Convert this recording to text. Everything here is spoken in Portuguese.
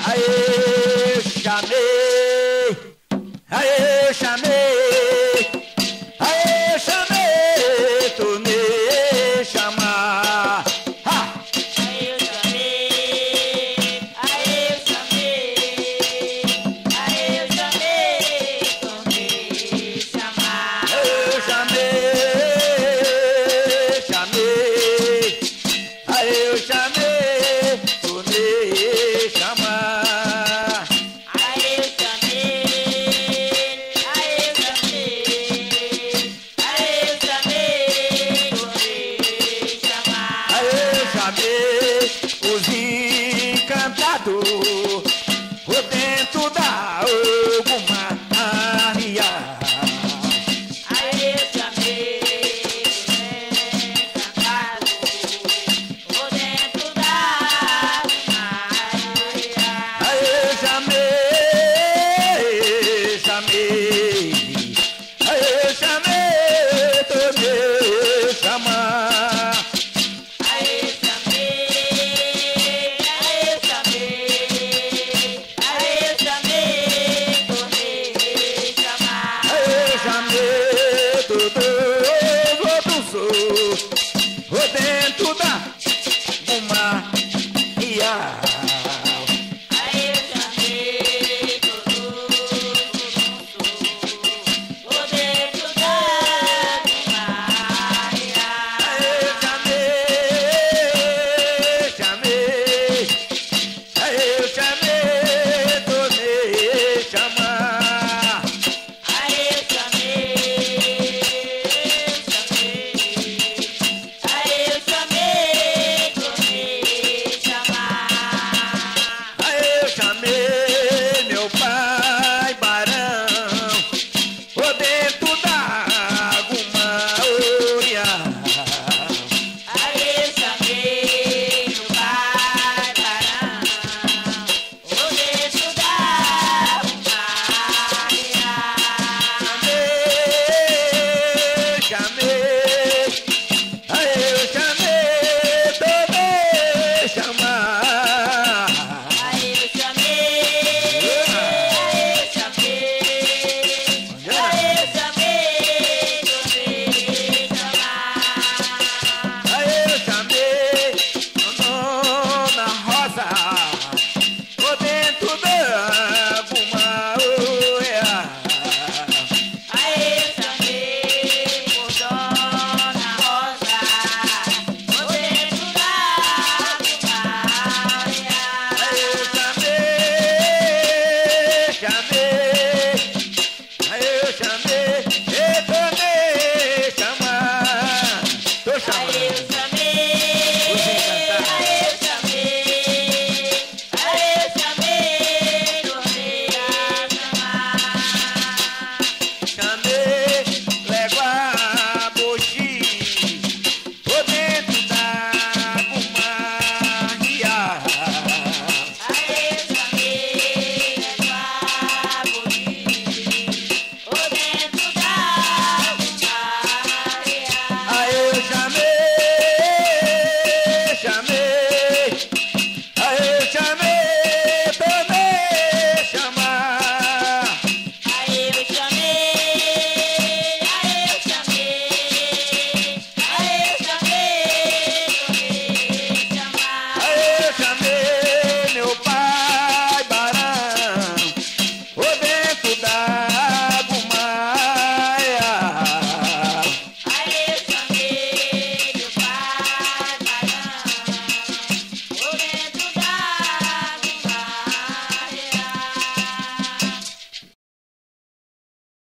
Aê, chamei, aê, chamei, aê, chamei, tu me chamar. Aê, eu chamei, aê, eu chamei, aê, eu chamei, tu me chamar. Eu chamei, chamei, aê, eu chamei, tu me chamar. Aê, eu chamei, aê, eu chamei, aê, eu chamei, tu me chamar. Aê, chamei os encantados.